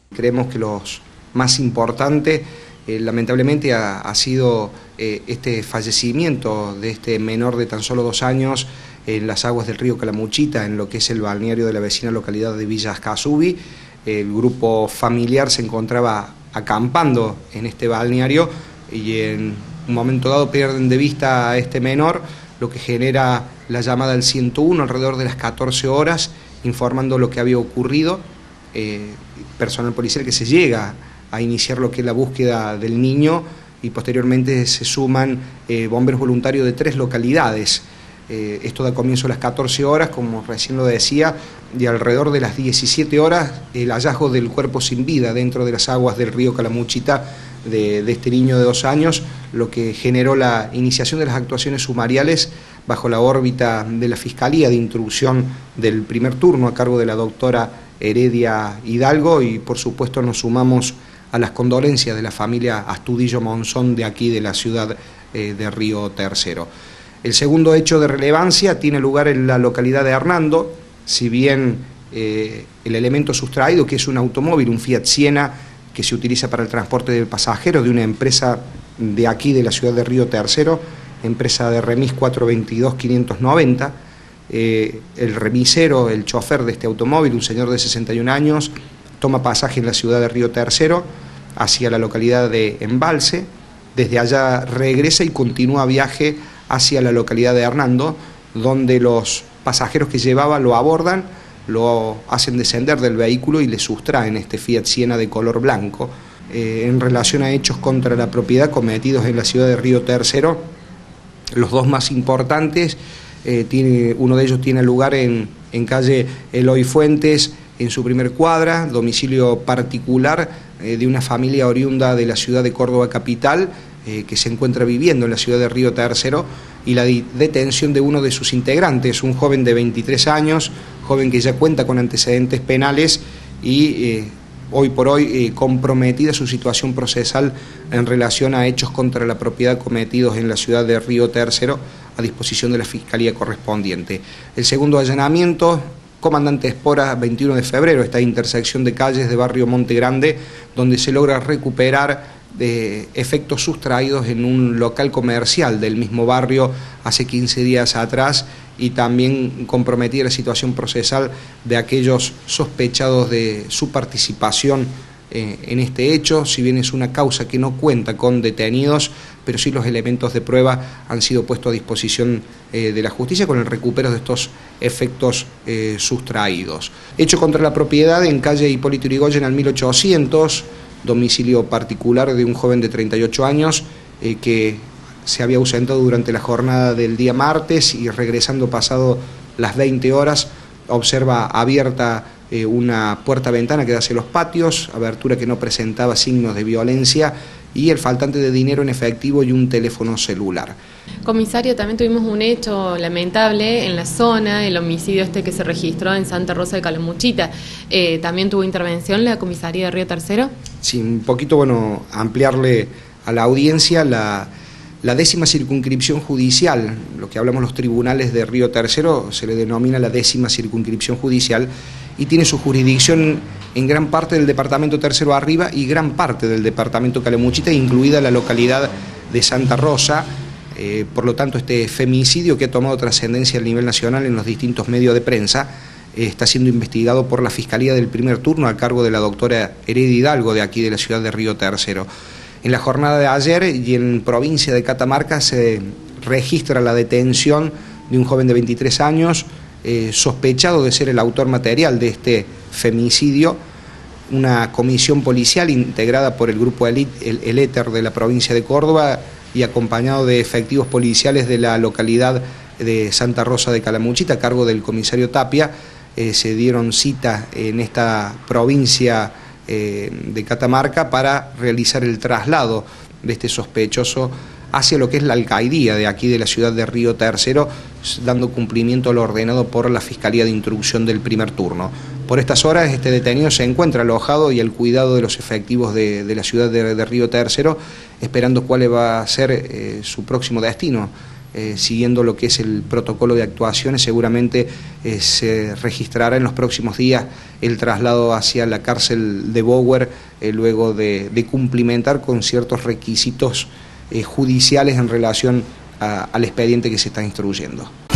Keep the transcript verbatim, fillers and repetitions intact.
Creemos que los más importante, eh, lamentablemente, ha, ha sido eh, este fallecimiento de este menor de tan solo dos años en las aguas del río Calamuchita, en lo que es el balneario de la vecina localidad de Villa Ascasubi. El grupo familiar se encontraba acampando en este balneario y en un momento dado pierden de vista a este menor, lo que genera la llamada al ciento uno alrededor de las catorce horas, informando lo que había ocurrido. Eh, personal policial que se llega a iniciar lo que es la búsqueda del niño y posteriormente se suman eh, bomberos voluntarios de tres localidades. Eh, esto da comienzo a las catorce horas, como recién lo decía, y alrededor de las diecisiete horas el hallazgo del cuerpo sin vida dentro de las aguas del río Calamuchita de, de este niño de dos años, lo que generó la iniciación de las actuaciones sumariales bajo la órbita de la Fiscalía de Instrucción del primer turno a cargo de la doctora Heredia Hidalgo, y por supuesto nos sumamos a las condolencias de la familia Astudillo Monzón de aquí de la ciudad eh, de Río Tercero. El segundo hecho de relevancia tiene lugar en la localidad de Hernando. Si bien eh, el elemento sustraído, que es un automóvil, un Fiat Siena, que se utiliza para el transporte de pasajeros de una empresa de aquí de la ciudad de Río Tercero, empresa de remis cuatro veintidós quinientos noventa, eh, el remisero, el chofer de este automóvil, un señor de sesenta y un años, toma pasaje en la ciudad de Río Tercero hacia la localidad de Embalse. Desde allá regresa y continúa viaje hacia la localidad de Hernando, donde los pasajeros que llevaba lo abordan, lo hacen descender del vehículo y le sustraen este Fiat Siena de color blanco. Eh, en relación a hechos contra la propiedad cometidos en la ciudad de Río Tercero, los dos más importantes, eh, tiene, uno de ellos tiene lugar en, en calle Eloy Fuentes, en su primer cuadra, domicilio particular eh, de una familia oriunda de la ciudad de Córdoba capital, eh, que se encuentra viviendo en la ciudad de Río Tercero, y la detención de uno de sus integrantes, un joven de veintitrés años, joven que ya cuenta con antecedentes penales y eh, hoy por hoy eh, comprometida su situación procesal en relación a hechos contra la propiedad cometidos en la ciudad de Río Tercero, a disposición de la Fiscalía correspondiente. El segundo allanamiento, Comandante Espora, veintiuno de febrero, esta intersección de calles de barrio Monte Grande, donde se logra recuperar de efectos sustraídos en un local comercial del mismo barrio hace quince días atrás, y también comprometida la situación procesal de aquellos sospechados de su participación eh, en este hecho. Si bien es una causa que no cuenta con detenidos, pero sí los elementos de prueba han sido puestos a disposición eh, de la justicia con el recupero de estos efectos eh, sustraídos. Hecho contra la propiedad en calle Hipólito Yrigoyen al mil ochocientos, domicilio particular de un joven de treinta y ocho años eh, que se había ausentado durante la jornada del día martes y regresando pasado las veinte horas observa abierta eh, una puerta-ventana que da hacia los patios, abertura que no presentaba signos de violencia, y el faltante de dinero en efectivo y un teléfono celular. Comisario, también tuvimos un hecho lamentable en la zona, el homicidio este que se registró en Santa Rosa de Calamuchita. Eh, ¿También tuvo intervención la comisaría de Río Tercero? Sí, un poquito, bueno, ampliarle a la audiencia la, la décima circunscripción judicial, lo que hablamos los tribunales de Río Tercero, se le denomina la décima circunscripción judicial, y tiene su jurisdicción en gran parte del departamento Tercero Arriba y gran parte del departamento Calamuchita, incluida la localidad de Santa Rosa. Eh, por lo tanto, este femicidio, que ha tomado trascendencia a nivel nacional en los distintos medios de prensa, eh, está siendo investigado por la Fiscalía del primer turno a cargo de la doctora Heredia Hidalgo de aquí de la ciudad de Río Tercero. En la jornada de ayer y en provincia de Catamarca se registra la detención de un joven de veintitrés años, eh, sospechado de ser el autor material de este femicidio. Una comisión policial integrada por el grupo el, el Éter de la provincia de Córdoba y acompañado de efectivos policiales de la localidad de Santa Rosa de Calamuchita a cargo del comisario Tapia, eh, se dieron cita en esta provincia eh, de Catamarca para realizar el traslado de este sospechoso hacia lo que es la alcaidía de aquí de la ciudad de Río Tercero, dando cumplimiento a lo ordenado por la Fiscalía de Instrucción del primer turno. Por estas horas este detenido se encuentra alojado y al cuidado de los efectivos de, de la ciudad de, de Río Tercero, esperando cuál va a ser eh, su próximo destino. eh, siguiendo lo que es el protocolo de actuaciones, seguramente eh, se registrará en los próximos días el traslado hacia la cárcel de Bower, eh, luego de, de cumplimentar con ciertos requisitos eh, judiciales en relación a, al expediente que se está instruyendo.